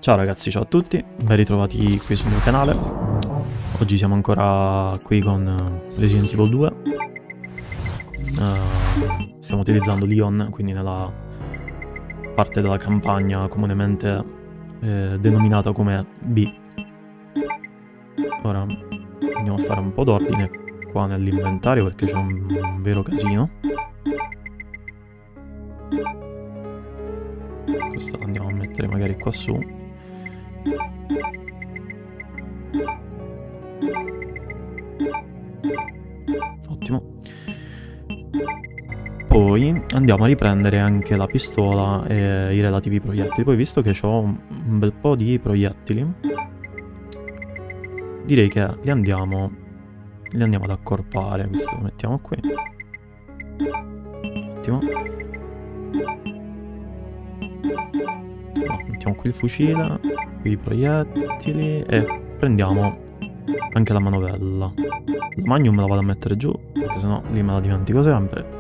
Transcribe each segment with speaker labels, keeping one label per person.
Speaker 1: Ciao ragazzi, ciao a tutti, ben ritrovati qui sul mio canale. Oggi siamo ancora qui con Resident Evil 2. Stiamo utilizzando Leon, quindi nella parte della campagna comunemente denominata come B. Ora andiamo a fare un po' d'ordine qua nell'inventario perché c'è un vero casino. Questa la andiamo a mettere magari qua su. Ottimo. Poi andiamo a riprendere anche la pistola e i relativi proiettili. Poi visto che ho un bel po' di proiettili, direi che li andiamo ad accorpare. Questo lo mettiamo qui. Ottimo. No, mettiamo qui il fucile, qui i proiettili e prendiamo anche la manovella. La Magnum me la vado a mettere giù, perché sennò lì me la dimentico sempre.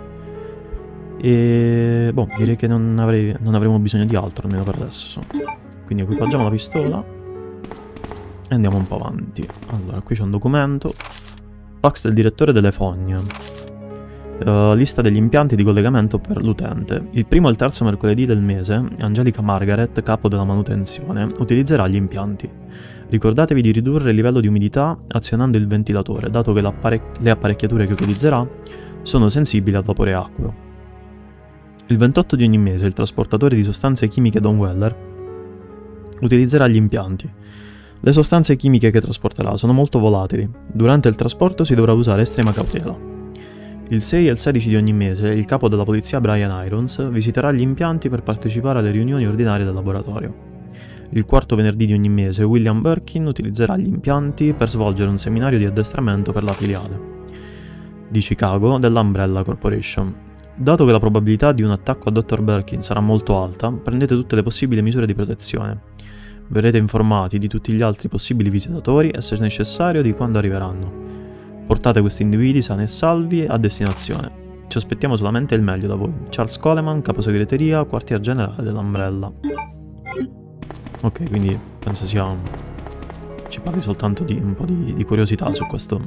Speaker 1: E boh, direi che non avremo bisogno di altro, almeno per adesso. Quindi equipaggiamo la pistola e andiamo un po' avanti. Allora, qui c'è un documento. Fax del direttore delle fogne. Lista degli impianti di collegamento per l'utente. Il primo e il terzo mercoledì del mese, Angelica Margaret, capo della manutenzione, utilizzerà gli impianti. Ricordatevi di ridurre il livello di umidità azionando il ventilatore, dato che le apparecchiature che utilizzerà sono sensibili al vapore acqueo. Il 28 di ogni mese il trasportatore di sostanze chimiche Don Weller utilizzerà gli impianti. Le sostanze chimiche che trasporterà sono molto volatili. Durante il trasporto si dovrà usare estrema cautela. Il 6 e il 16 di ogni mese il capo della polizia Brian Irons visiterà gli impianti per partecipare alle riunioni ordinarie del laboratorio. Il quarto venerdì di ogni mese William Birkin utilizzerà gli impianti per svolgere un seminario di addestramento per la filiale di Chicago dell'Umbrella Corporation. Dato che la probabilità di un attacco a Dr. Birkin sarà molto alta, prendete tutte le possibili misure di protezione. Verrete informati di tutti gli altri possibili visitatori e, se necessario, di quando arriveranno. Portate questi individui sani e salvi a destinazione. Ci aspettiamo solamente il meglio da voi. Charles Coleman, caposegreteria, quartier generale dell'Umbrella. Ok, quindi penso sia... ci parli soltanto di un po' di curiosità su questo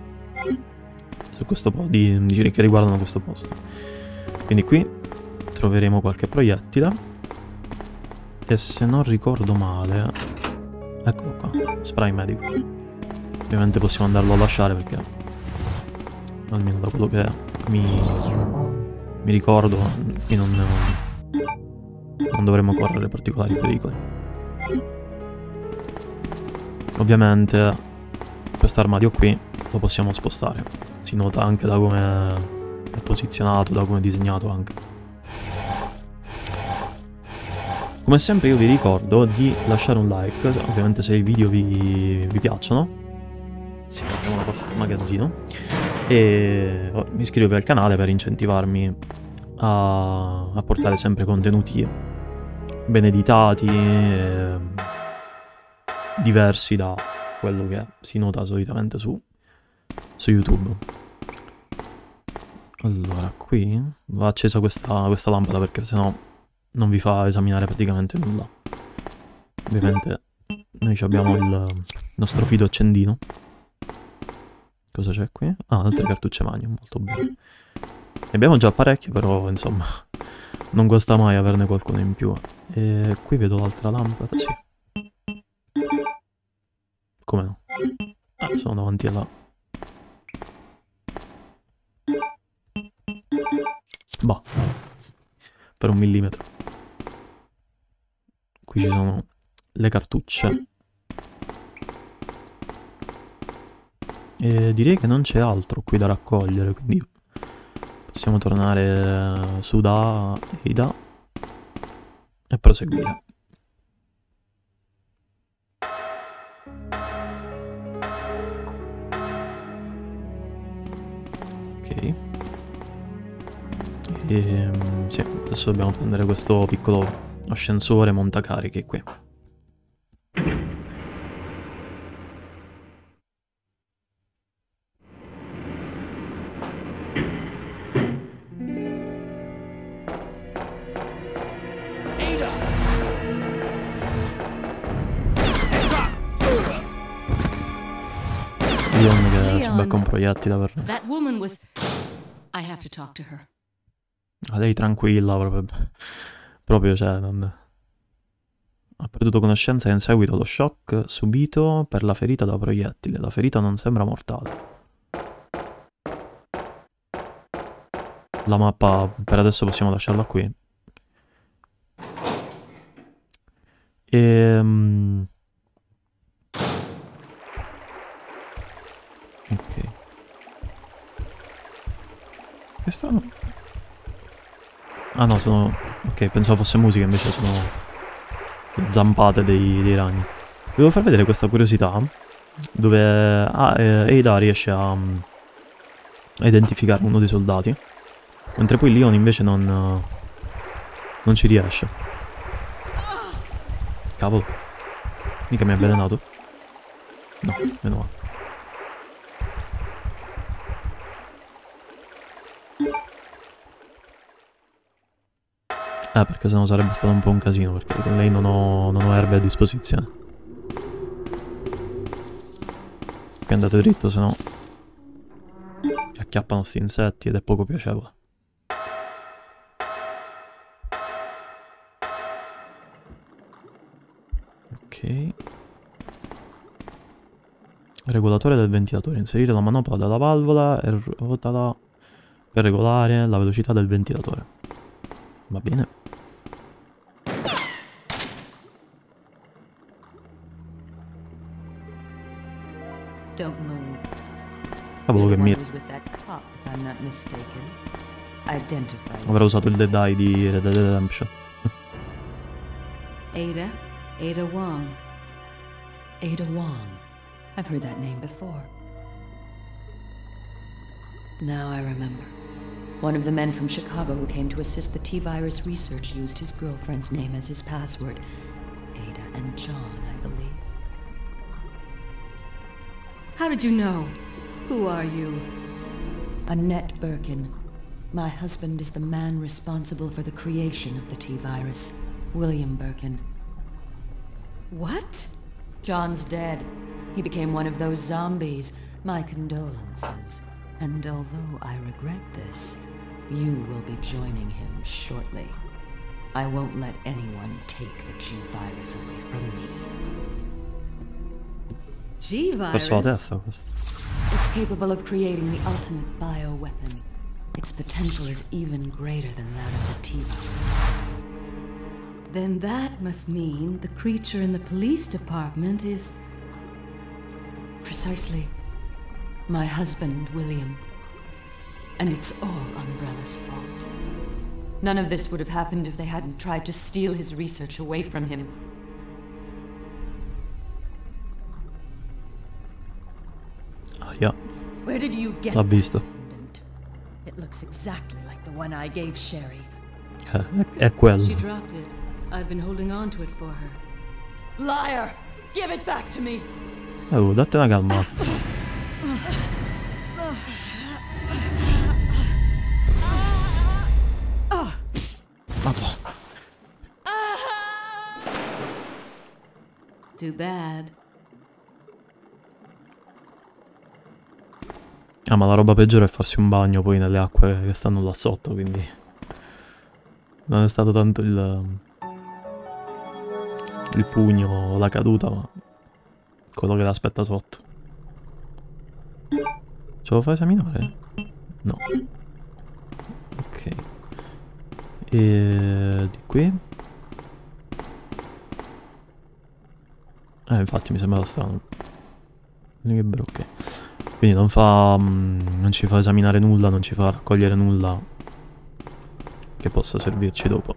Speaker 1: po' che riguardano questo posto. Quindi qui troveremo qualche proiettile. E se non ricordo male... eccolo qua, spray medico. Ovviamente possiamo andarlo a lasciare perché, almeno da quello che mi ricordo, qui non dovremmo correre particolari pericoli. Ovviamente quest'armadio qui lo possiamo spostare. Si nota anche da come è posizionato, da come è disegnato anche. Come sempre io vi ricordo di lasciare un like, ovviamente se i video vi piacciono. Sì, apriamo la porta del magazzino. E iscrivetevi al canale per incentivarmi a portare sempre contenuti ben editati e diversi da quello che si nota solitamente su YouTube. Allora, qui va accesa questa lampada perché sennò non vi fa esaminare praticamente nulla. Ovviamente noi abbiamo il nostro fido accendino. Cosa c'è qui? Ah, altre cartucce Magnum, molto bene. Ne abbiamo già parecchie, però insomma non guasta mai averne qualcuno in più. E qui vedo l'altra lampada, sì. Come no? Ah, sono davanti alla... Bah, per 1 millimetro. Qui ci sono le cartucce. E direi che non c'è altro qui da raccogliere, quindi possiamo tornare su da Ada e proseguire. Ok. Sì, adesso dobbiamo prendere questo piccolo ascensore montacarichi qui. Leon che si becca un proiettile per...
Speaker 2: That woman was... I have to talk to her.
Speaker 1: Lei tranquilla, proprio cioè, non... Ha perduto conoscenza in seguito allo shock subito per la ferita da proiettile. La ferita non sembra mortale. La mappa per adesso possiamo lasciarla qui. Ok. Che strano. Ah no, sono... Ok, pensavo fosse musica, invece sono le zampate dei ragni. Vi devo far vedere questa curiosità, dove Ada riesce a identificare uno dei soldati, mentre poi Leon invece non ci riesce. Cavolo. Mica mi ha avvelenato? No, meno male. Perché sennò sarebbe stato un po' un casino, perché con lei non ho erbe a disposizione. Qui andate dritto, sennò ti acchiappano sti insetti ed è poco piacevole. Ok. Regolatore del ventilatore. Inserire la manopola dalla valvola e ruotala per regolare la velocità del ventilatore. Va bene.
Speaker 2: Don't move.
Speaker 1: Cavolo che mi... Avrà usato il Dead Eye di Red Dead Redemption.
Speaker 2: Ada Wong. Ada Wong. I've heard that name before. Now I remember. One of the men from Chicago who came to assist the T-Virus research used his girlfriend's name as his password. Ada and John, I believe. How did you know? Who are you? Annette Birkin. My husband is the man responsible for the creation of the T-Virus, William Birkin. What? John's dead. He became one of those zombies. My condolences. And although I regret this, you will be joining him shortly. I won't let anyone take the G-Virus away from me. G-Virus? It's capable of creating the ultimate bioweapon. Its potential is even greater than that of the T-Virus. Then that must mean the creature in the police department is... Precisely. My husband, William. And it's all Umbrella's fault. None of this would have happened if they hadn't tried to steal his research away from him.
Speaker 1: Yeah.
Speaker 2: Where did you get
Speaker 1: L'ha visto.
Speaker 2: It looks exactly like the one I gave Sherry.
Speaker 1: È quello.
Speaker 2: She dropped it. I've been holding on to it for her. Liar! Give it back to me.
Speaker 1: Oh, date una calma. Madonna.
Speaker 2: Too bad.
Speaker 1: Ah, ma la roba peggiore è farsi un bagno poi nelle acque che stanno là sotto, quindi... Non è stato tanto il pugno o la caduta, ma... quello che l'aspetta sotto. Ce lo fai esaminare? No. Ok. E... di qui? Infatti mi sembrava strano. Che brocche. Quindi non fa... non ci fa esaminare nulla, non ci fa raccogliere nulla che possa servirci dopo.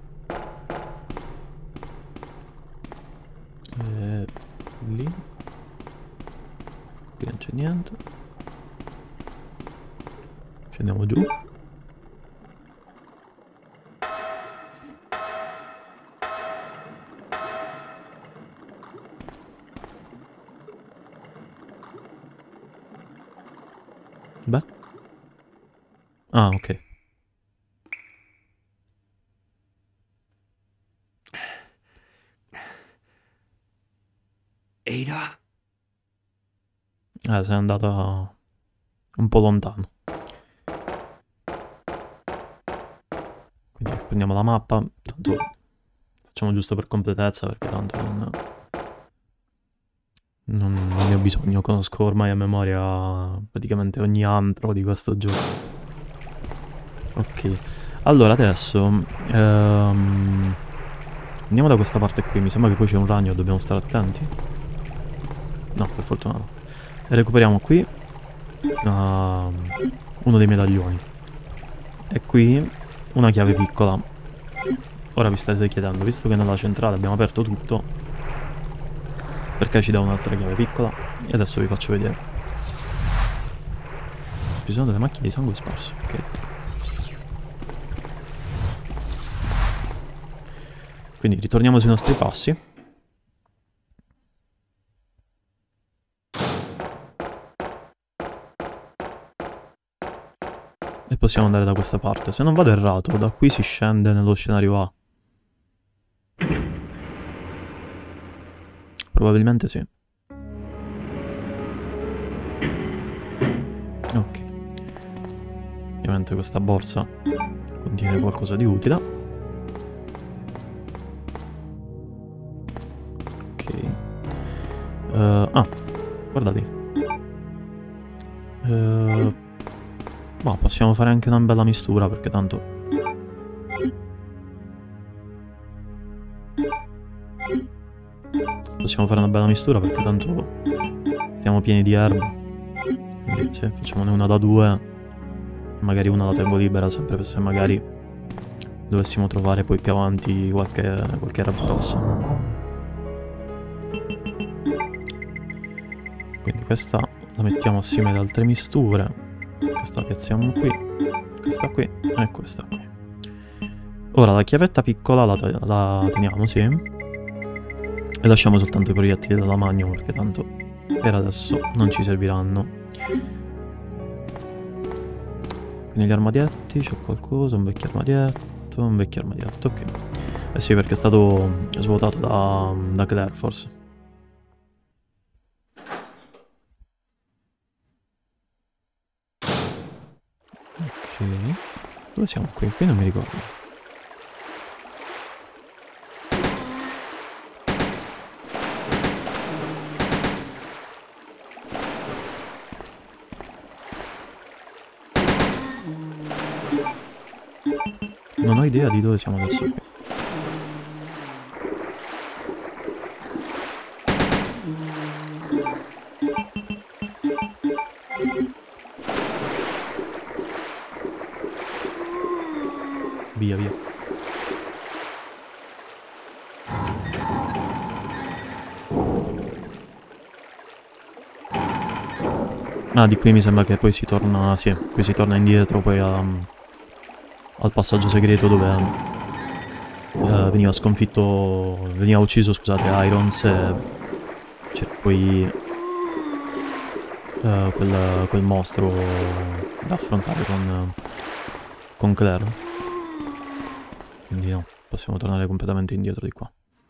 Speaker 1: Lì. Qui non c'è niente. Scendiamo giù. Beh. Ah, ok.
Speaker 3: Ada?
Speaker 1: Sei andata un po' lontano. Quindi prendiamo la mappa, tanto facciamo giusto per completezza perché tanto non ne ho bisogno, conosco ormai a memoria praticamente ogni antro di questo gioco. Ok, allora adesso andiamo da questa parte qui, mi sembra che poi c'è un ragno, dobbiamo stare attenti. No, per fortuna no. E recuperiamo qui uno dei medaglioni. E qui una chiave piccola. Ora vi state chiedendo, visto che nella centrale abbiamo aperto tutto, perché ci dà un'altra chiave piccola? E adesso vi faccio vedere. Ci sono delle macchie di sangue sparse, ok. Quindi ritorniamo sui nostri passi. E possiamo andare da questa parte. Se non vado errato, da qui si scende nello scenario A. Probabilmente sì. Ok. Ovviamente questa borsa contiene qualcosa di utile. Ok. Guardate. Ma possiamo fare anche una bella mistura perché tanto... Possiamo fare una bella mistura perché tanto stiamo pieni di erba. Quindi sì, facciamone una da 2. Magari una la tengo libera sempre per se magari dovessimo trovare poi più avanti qualche erba rossa. Quindi questa la mettiamo assieme ad altre misture. Questa la piazziamo qui, questa qui e questa qui. Ora la chiavetta piccola la teniamo, sì. E lasciamo soltanto i proiettili della magno perché tanto per adesso non ci serviranno. Quindi gli armadietti, c'è qualcosa, un vecchio armadietto, ok. Eh sì, perché è stato svuotato da Claire forse. Ok, dove siamo qui? Qui non mi ricordo. Non ho idea di dove siamo adesso qui. Via, via. Ah, di qui mi sembra che poi si torna... Sì, qui si torna indietro poi al passaggio segreto dove veniva sconfitto... Veniva ucciso, scusate, Irons e c'è poi quel mostro da affrontare con Claire. Quindi no, possiamo tornare completamente indietro di qua.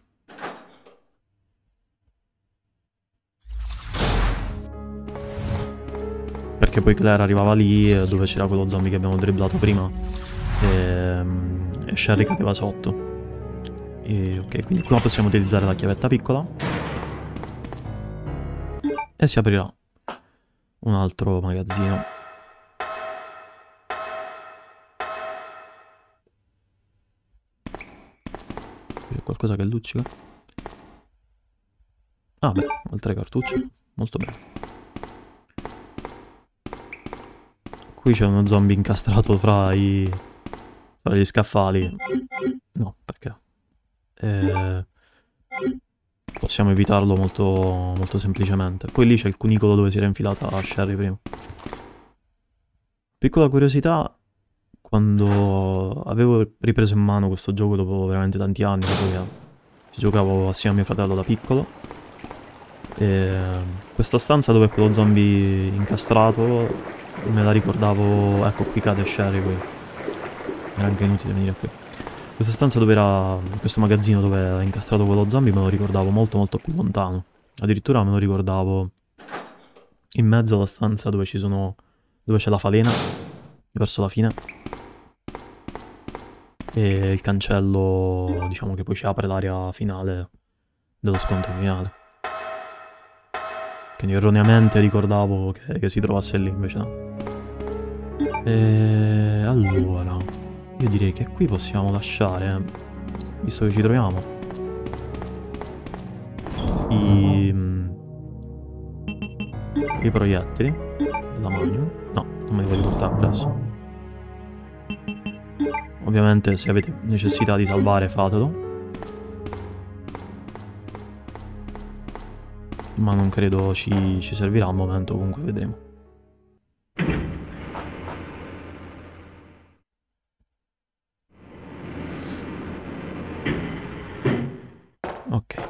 Speaker 1: Perché poi Claire arrivava lì dove c'era quello zombie che abbiamo dribblato prima e Sherry cadeva sotto. E ok, quindi qua possiamo utilizzare la chiavetta piccola e si aprirà un altro magazzino. C'è qualcosa che luccica? Ah beh, altre cartucce, molto bene. Qui c'è uno zombie incastrato fra gli scaffali. No, perché? Possiamo evitarlo molto, molto semplicemente. Poi lì c'è il cunicolo dove si era infilata Sherry prima. Piccola curiosità, quando avevo ripreso in mano questo gioco dopo veramente tanti anni, dopo che ci giocavo assieme a mio fratello da piccolo, questa stanza dove è quello zombie incastrato me la ricordavo, ecco qui cade Sherry poi. Era anche inutile venire qui. Questa stanza dove era, questo magazzino dove era incastrato quello zombie me lo ricordavo molto molto più lontano. Addirittura me lo ricordavo in mezzo alla stanza dove ci sono... dove c'è la falena, verso la fine. E il cancello, diciamo, che poi ci apre l'area finale dello scontro finale. Quindi erroneamente ricordavo che si trovasse lì, invece no. E allora, io direi che qui possiamo lasciare, visto che ci troviamo, i proiettili della Magnum. No, non me li voglio portare presso. Ovviamente se avete necessità di salvare fatelo. Ma non credo ci servirà al momento, comunque vedremo. Ok.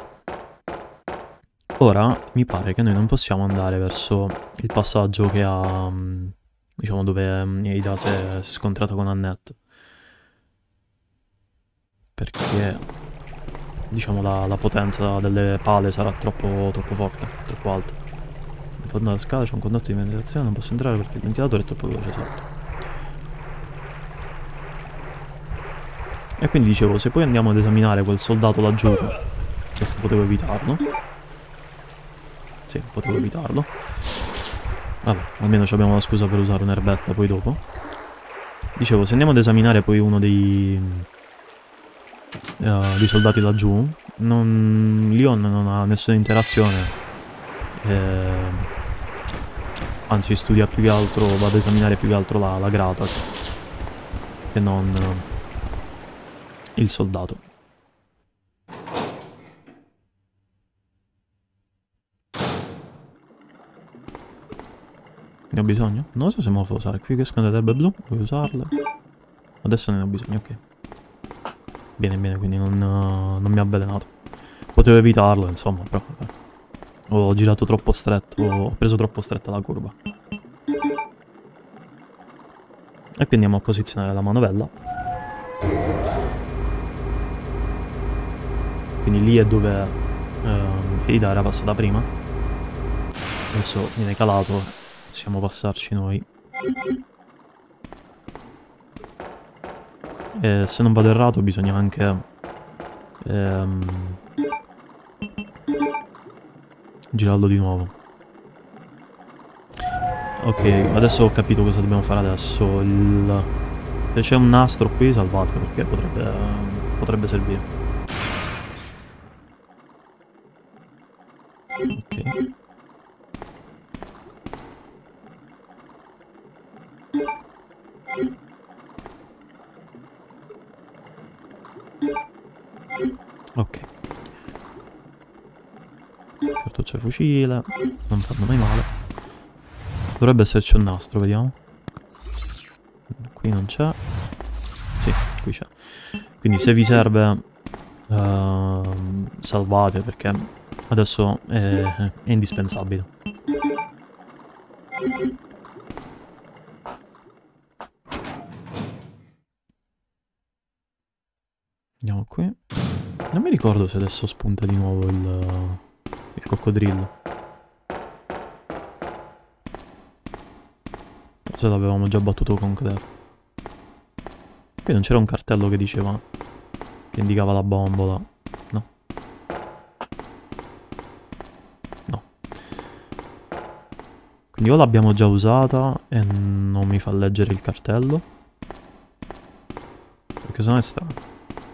Speaker 1: Ora mi pare che noi non possiamo andare verso il passaggio che ha... diciamo dove Ada si è scontrata con Annette. Perché, diciamo, la potenza delle pale sarà troppo forte, troppo alta. In fondo alla scala c'è un condotto di ventilazione, non posso entrare perché il ventilatore è troppo veloce sotto. E quindi dicevo, se poi andiamo ad esaminare quel soldato laggiù, questo potevo evitarlo. Sì, potevo evitarlo. Vabbè, almeno abbiamo la scusa per usare un'erbetta poi dopo. Dicevo, se andiamo ad esaminare poi uno dei soldati laggiù, Leon non ha nessuna interazione, anzi studia più che altro, va ad esaminare più che altro la grata che non il soldato. Ne ho bisogno? Non so se me lo fa usare. Qui che escono delle erbe blu, vuoi usarle? Adesso ne ho bisogno, ok. Bene, bene, quindi non mi ha avvelenato. Potevo evitarlo, insomma, però vabbè. Ho girato troppo stretto, ho preso troppo stretta la curva. E quindi andiamo a posizionare la manovella. Quindi lì è dove Ada era passata prima. Adesso viene calato, possiamo passarci noi. E se non vado errato bisogna anche girarlo di nuovo. Ok, adesso ho capito cosa dobbiamo fare adesso. Se c'è un nastro qui salvatelo, perché potrebbe servire. Ok. Ok. Cartuccia fucile, non fanno mai male. Dovrebbe esserci un nastro, vediamo. Qui non c'è. Sì, qui c'è. Quindi se vi serve salvate, perché adesso è indispensabile. Andiamo qui. Non mi ricordo se adesso spunta di nuovo il coccodrillo. Forse l'avevamo già battuto con Claire. Qui non c'era un cartello che diceva, che indicava la bombola. No. No. Quindi o l'abbiamo già usata e non mi fa leggere il cartello, perché sennò è strano.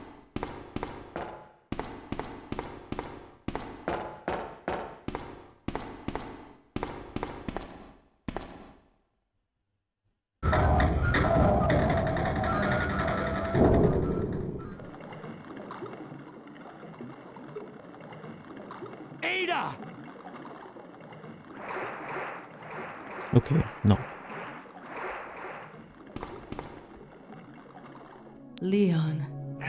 Speaker 1: Ok, no.
Speaker 2: Leon.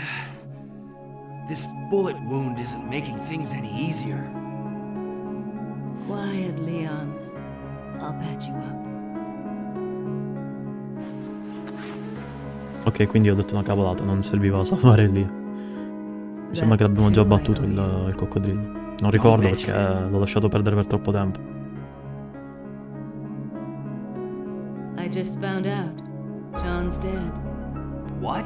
Speaker 3: This bullet wound isn't making things any easier.
Speaker 2: Quiet, Leon. I'll patch you up.
Speaker 1: Ok, quindi ho detto una cavolata, non serviva salvare lì. Mi sembra che l'abbiamo già battuto il coccodrillo. Non ricordo perché l'ho lasciato perdere per troppo tempo.
Speaker 2: just found out. John's dead.
Speaker 3: What?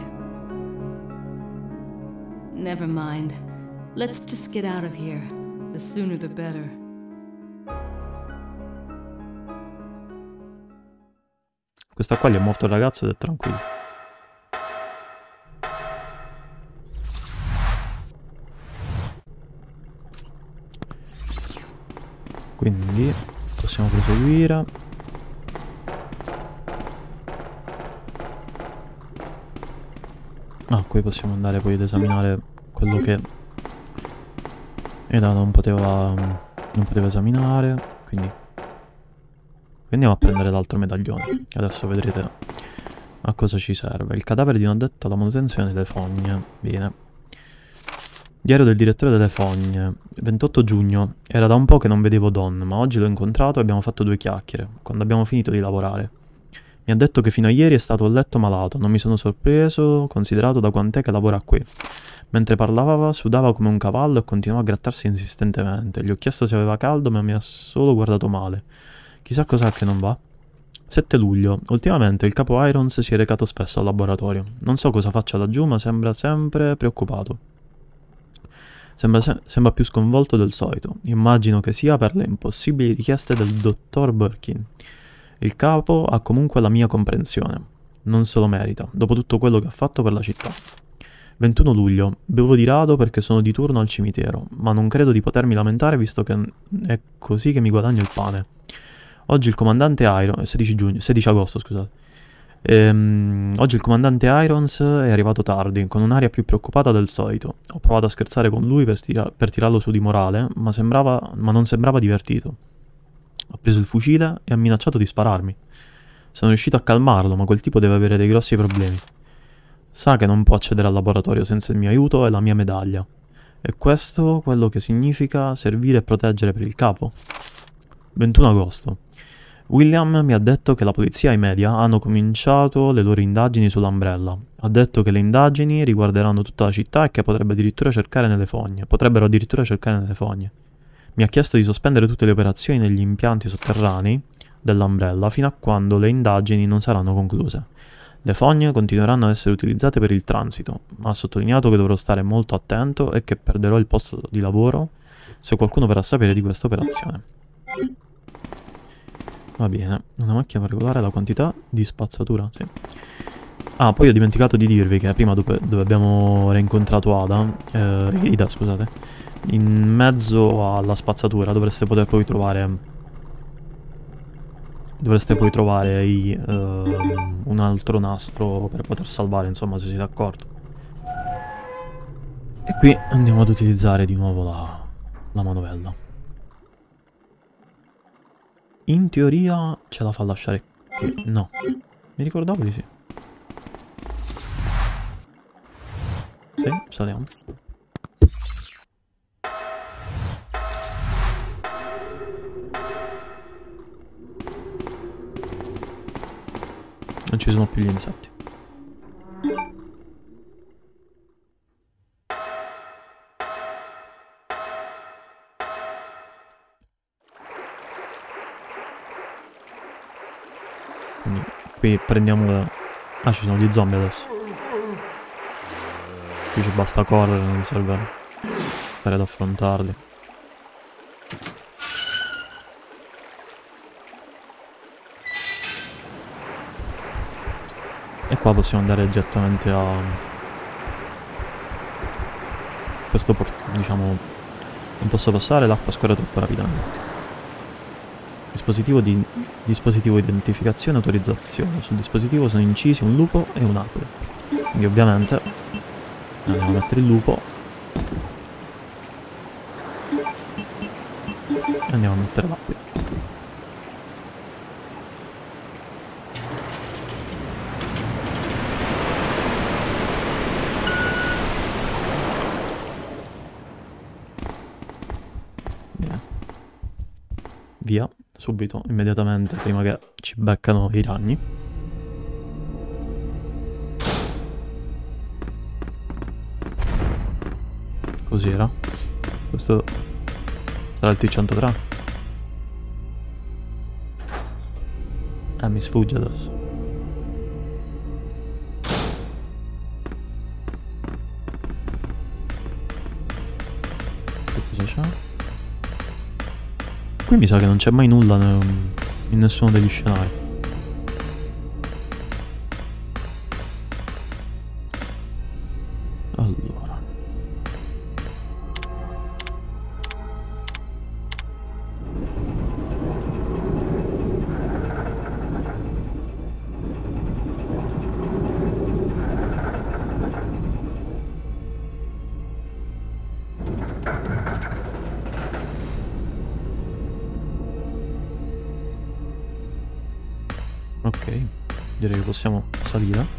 Speaker 2: Never mind. Let's just get out of here. The sooner the better.
Speaker 1: Questa qua gli è morto il ragazzo ed è tranquillo. Quindi possiamo proseguire. Ah, qui possiamo andare poi ad esaminare quello che Eda non poteva esaminare, quindi andiamo a prendere l'altro medaglione. Adesso vedrete a cosa ci serve. Il cadavere di un addetto alla manutenzione delle fogne. Bene. Diario del direttore delle fogne. 28 giugno. Era da un po' che non vedevo Don, ma oggi l'ho incontrato e abbiamo fatto 2 chiacchiere, quando abbiamo finito di lavorare. Mi ha detto che fino a ieri è stato a letto malato. Non mi sono sorpreso, considerato da quant'è che lavora qui. Mentre parlava, sudava come un cavallo e continuava a grattarsi insistentemente. Gli ho chiesto se aveva caldo, ma mi ha solo guardato male. Chissà cos'ha che non va. 7 luglio. Ultimamente il capo Irons si è recato spesso al laboratorio. Non so cosa faccia laggiù, ma sembra sempre preoccupato. Sembra più sconvolto del solito. Immagino che sia per le impossibili richieste del dottor Birkin. Il capo ha comunque la mia comprensione. Non se lo merita, dopo tutto quello che ha fatto per la città. 21 luglio. Bevo di rado perché sono di turno al cimitero, ma non credo di potermi lamentare visto che è così che mi guadagno il pane. Oggi il comandante Irons... 16 agosto, scusate. Oggi il comandante Irons è arrivato tardi, con un'aria più preoccupata del solito. Ho provato a scherzare con lui per tirarlo su di morale, ma non sembrava divertito. Ha preso il fucile e ha minacciato di spararmi. Sono riuscito a calmarlo, ma quel tipo deve avere dei grossi problemi. Sa che non può accedere al laboratorio senza il mio aiuto e la mia medaglia. E questo quello che significa servire e proteggere per il capo? 21 agosto. William mi ha detto che la polizia e i media hanno cominciato le loro indagini sull'Umbrella. Ha detto che le indagini riguarderanno tutta la città e che potrebbero addirittura cercare nelle fogne. Mi ha chiesto di sospendere tutte le operazioni negli impianti sotterranei dell'Umbrella fino a quando le indagini non saranno concluse. Le fogne continueranno ad essere utilizzate per il transito, ma ha sottolineato che dovrò stare molto attento e che perderò il posto di lavoro se qualcuno verrà a sapere di questa operazione. Va bene, una macchina per regolare la quantità di spazzatura, sì. Ah, poi ho dimenticato di dirvi che prima dove abbiamo rincontrato Ida, scusate, in mezzo alla spazzatura dovreste poi trovare un altro nastro per poter salvare, insomma, se siete d'accordo. E qui andiamo ad utilizzare di nuovo la manovella. In teoria ce la fa lasciare qui. No, mi ricordavo di sì. Sì, saliamo. Non ci sono più gli insetti. Quindi qui prendiamo... Ah, ci sono gli zombie adesso. Qui ci basta correre, non serve stare ad affrontarli. E qua possiamo andare direttamente a questo porto, diciamo, non posso passare, l'acqua scorre troppo rapidamente. Dispositivo identificazione e autorizzazione. Sul dispositivo sono incisi un lupo e un'aquila. Quindi ovviamente andiamo a mettere il lupo e andiamo a mettere l'aquila. Via, subito, immediatamente, prima che ci beccano i ragni. Così era. Questo sarà il T103. Mi sfugge adesso. Che cosa c'è? Qui mi sa che non c'è mai nulla in nessuno degli scenari. Allora. Ok, direi che possiamo salire.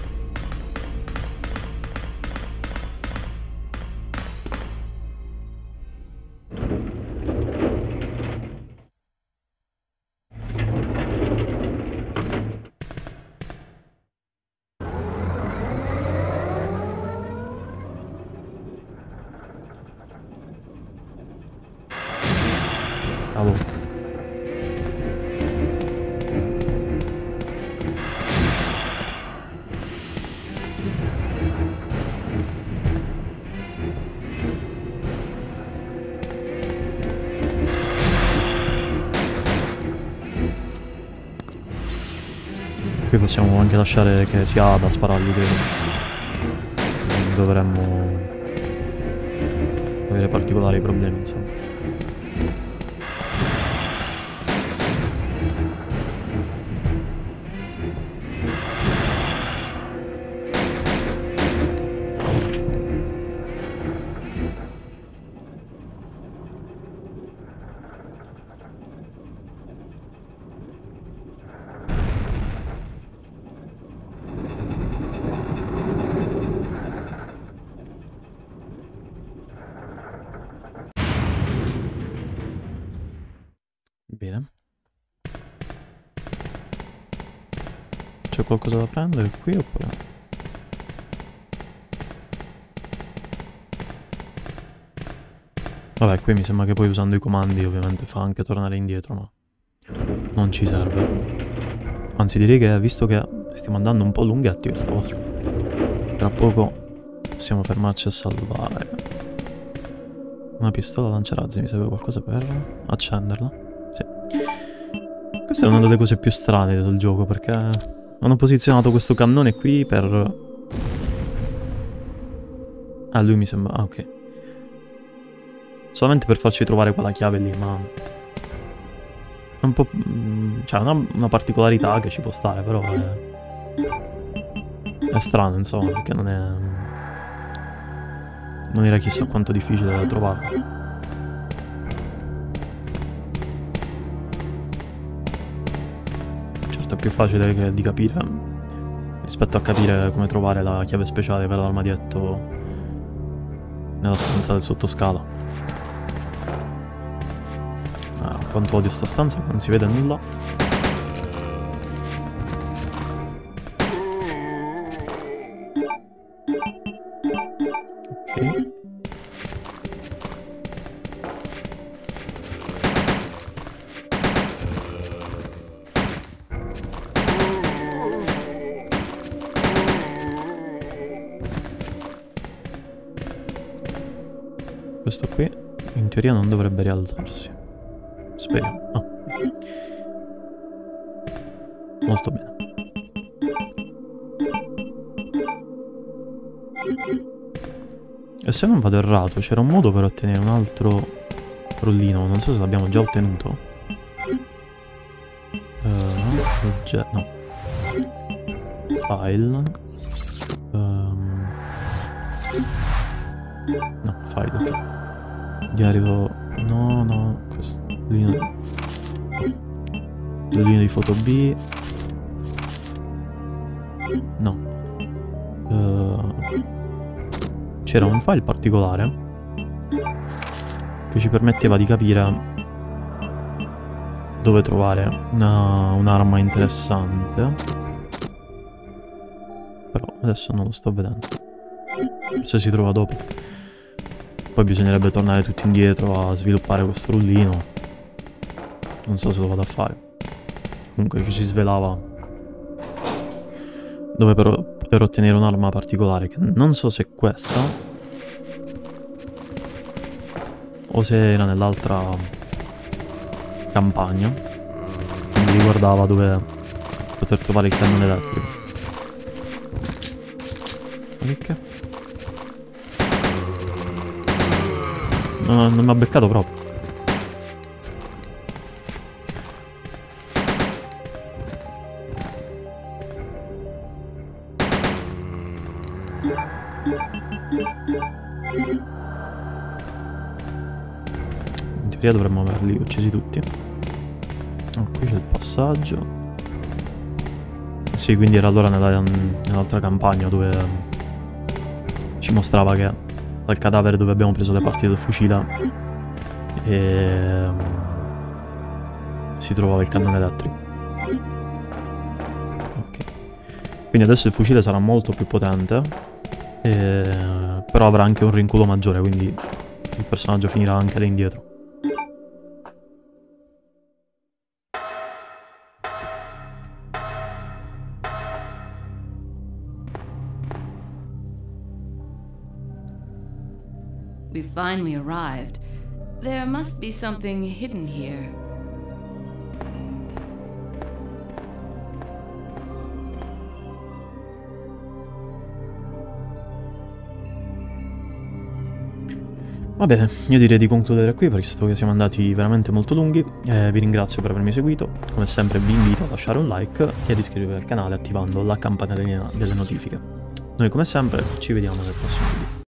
Speaker 1: Cavolo. Qui possiamo anche lasciare che sia da sparargli, credo. Non dovremmo avere particolari problemi, insomma. Bene. C'è qualcosa da prendere qui oppure? Vabbè, qui mi sembra che poi usando i comandi ovviamente fa anche tornare indietro, ma non ci serve. Anzi, direi che visto che stiamo andando un po' lunghetti questa volta, tra poco possiamo fermarci a salvare. Una pistola lanciarazzi, mi serve qualcosa per accenderla. Sì. Questa è una delle cose più strane del gioco, perché hanno posizionato questo cannone qui per... Ah, lui mi sembra... Ah, ok. Solamente per farci trovare quella chiave lì, ma... È un po'... Cioè, una particolarità che ci può stare, però è strano, insomma, perché non è... Non era chissà quanto difficile da trovare. È più facile di capire rispetto a capire come trovare la chiave speciale per l'armadietto nella stanza del sottoscala. Ah, quanto odio sta stanza, non si vede nulla. Ok. Questo qui in teoria non dovrebbe rialzarsi. Speriamo. Ah. Molto bene. E se non vado errato, c'era un modo per ottenere un altro rollino. Non so se l'abbiamo già ottenuto. No. File. No, file, ok. Diario... No, questo... Rollino di foto B. No. C'era un file particolare che ci permetteva di capire dove trovare un'arma interessante. Però adesso non lo sto vedendo. Forse si trova dopo. Poi bisognerebbe tornare tutti indietro a sviluppare questo rullino. Non so se lo vado a fare. comunque ci si svelava dove però poter ottenere un'arma particolare, che non so se è questa o se era nell'altra campagna. Mi ricordava dove poter trovare il cannone elettrico. Che? No, non mi ha beccato proprio. In teoria dovremmo averli uccisi tutti. Oh, qui c'è il passaggio. Sì, quindi era allora nell'altra campagna dove ci mostrava che dal cadavere dove abbiamo preso le parti del fucile si trovava il cannone elettrico. Ok. Quindi adesso il fucile sarà molto più potente, però avrà anche un rinculo maggiore, quindi il personaggio finirà anche da indietro.
Speaker 2: We finally arrived. There must be something hidden here.
Speaker 1: Va bene, io direi di concludere qui, visto che siamo andati veramente molto lunghi. Vi ringrazio per avermi seguito. Come sempre vi invito a lasciare un like e ad iscrivervi al canale attivando la campanellina delle notifiche. Noi come sempre ci vediamo nel prossimo video.